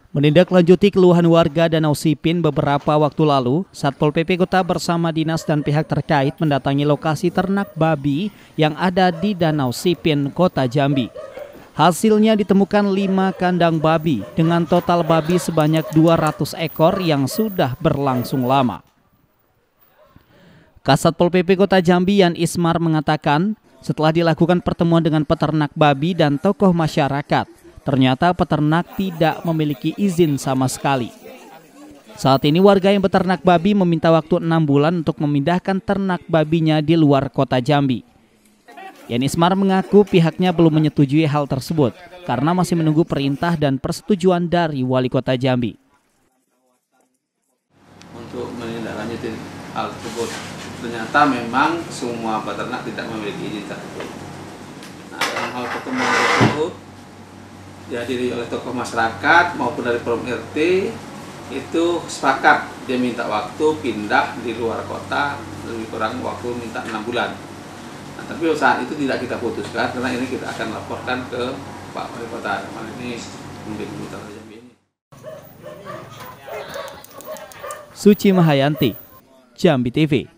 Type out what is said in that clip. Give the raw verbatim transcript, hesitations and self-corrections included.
Menindaklanjuti keluhan warga Danau Sipin beberapa waktu lalu, Satpol P P Kota bersama dinas dan pihak terkait mendatangi lokasi ternak babi yang ada di Danau Sipin, Kota Jambi. Hasilnya ditemukan lima kandang babi dengan total babi sebanyak dua ratus ekor yang sudah berlangsung lama. Kasatpol P P Kota Jambi Yan Ismar mengatakan, setelah dilakukan pertemuan dengan peternak babi dan tokoh masyarakat, ternyata peternak tidak memiliki izin sama sekali. Saat ini warga yang beternak babi meminta waktu enam bulan untuk memindahkan ternak babinya di luar Kota Jambi. Yan Ismar mengaku pihaknya belum menyetujui hal tersebut karena masih menunggu perintah dan persetujuan dari Wali Kota Jambi. Untuk menindaklanjuti hal tersebut, ternyata memang semua peternak tidak memiliki izin tersebut. Nah, dalam hal pertemuan tersebut dihadiri oleh tokoh masyarakat maupun dari Forum R T, itu sepakat dia minta waktu pindah di luar kota, lebih kurang waktu minta enam bulan. Nah, tapi saat itu tidak kita putuskan karena ini kita akan laporkan ke Pak Wali Kota. Kali ini Gubernur Kota Jambi ini. Suci Mahayanti, Jambi T V.